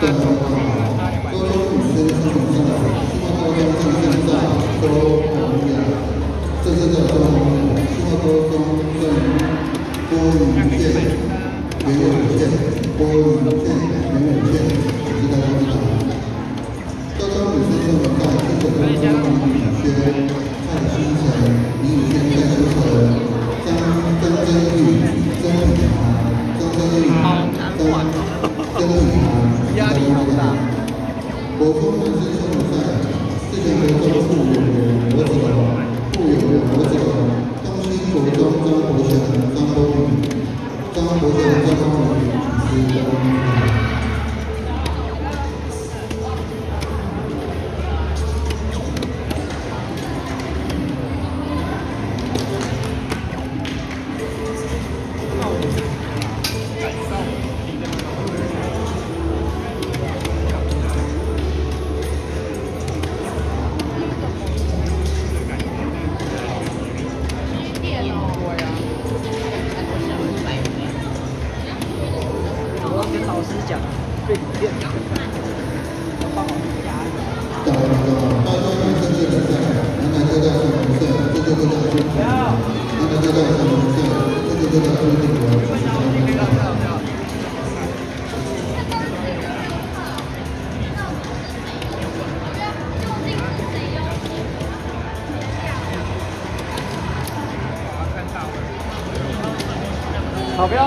好标。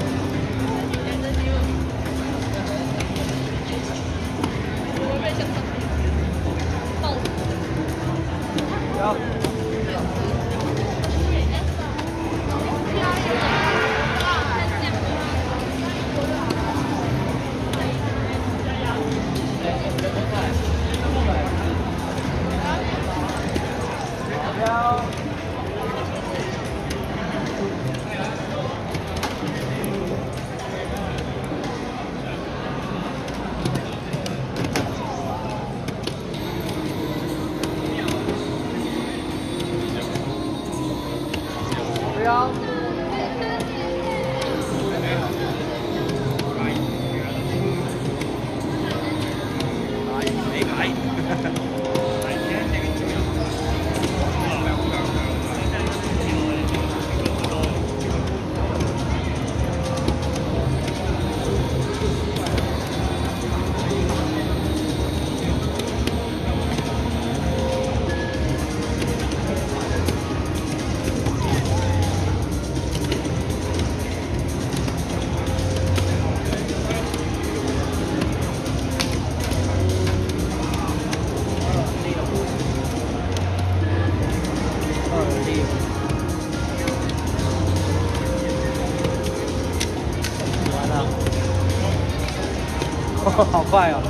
好快哦！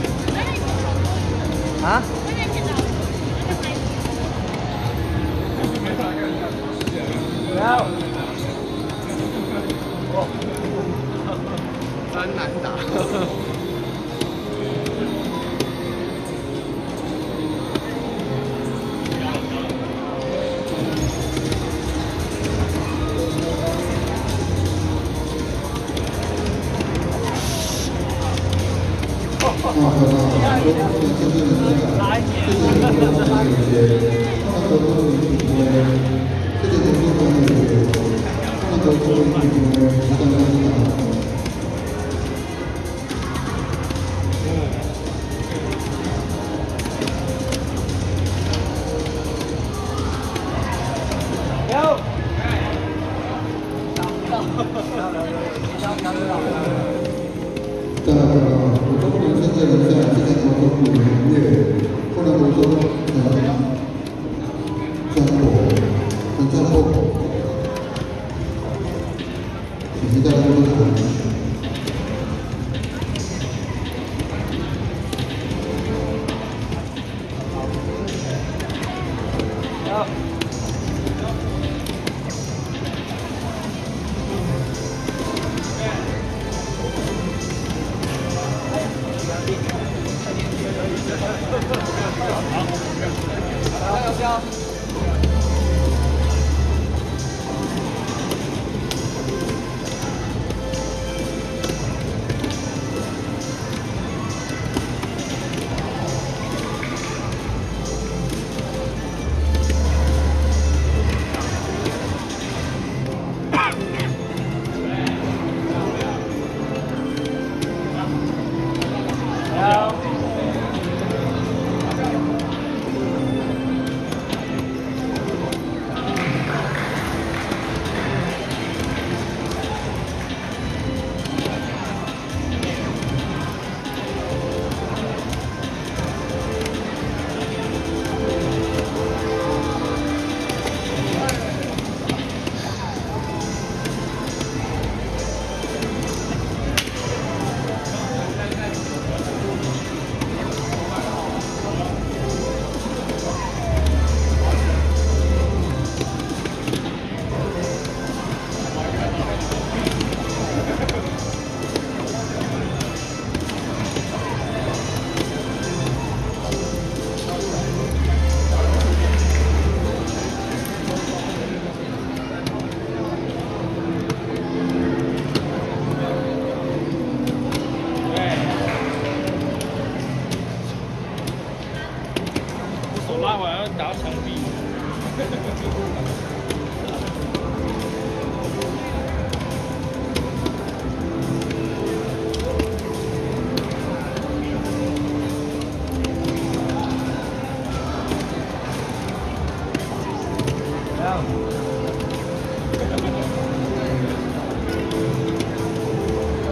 啊？不要！真难打。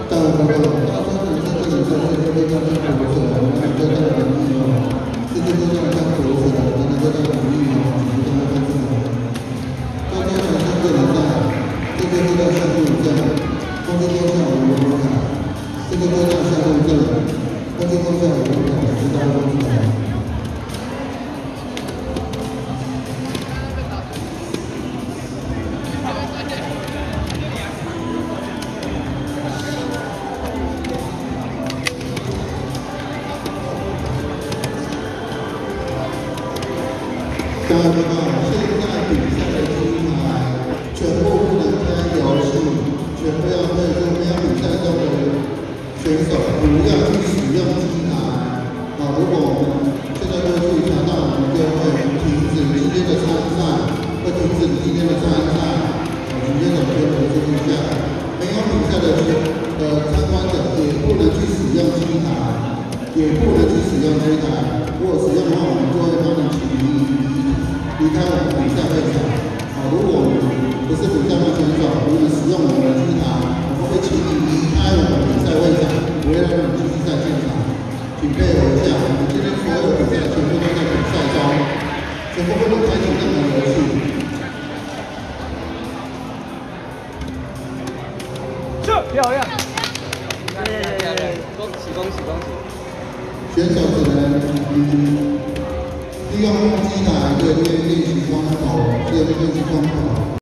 到了大专人在这里在世界上是活着，我们在这里努力哦，世界上像活着，我们在这里努力哦，我们在这里大家想象这里在，这个都在项目在，公司都像我们卡，这个都在项目在，公司都像我们卡，是大家都知道。大家知道，现在比赛的机台全部不能开游戏，全部要对中央比赛中的选手不要去使用机台。如果我们现在过去查到，我们就会停止今天的参赛，会停止今天的参赛，今天的片头就下来。没有比赛的参观者也不能去使用机台，也不能去使用机台。如果使用的话，我们就会帮你离开我们比赛会场。如果不是比赛的选手，如果使用我们的机台，我会请你离开我们比赛会场，不会让你继续在现场。请配合一下，我们今天所有比赛全部都在比赛中，全部不能开启任何游戏。 漂亮！恭喜恭喜恭喜！ 选手只能利用机台对练习光头，练习光头。